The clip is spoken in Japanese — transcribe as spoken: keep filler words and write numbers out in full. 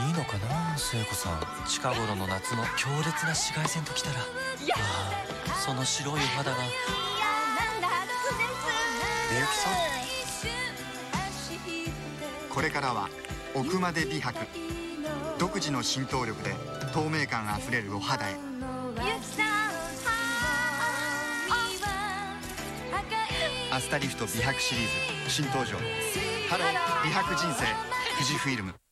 いいのかな聖子さん。近頃の夏の強烈な紫外線ときたら、ああ、その白いお肌が。みゆきさん、 これからは奥まで美白、独自の浸透力で透明感あふれるお肌へ。 みゆきさん、 アスタリフト美白シリーズ新登場、ハロー美白人生、富士フイルム。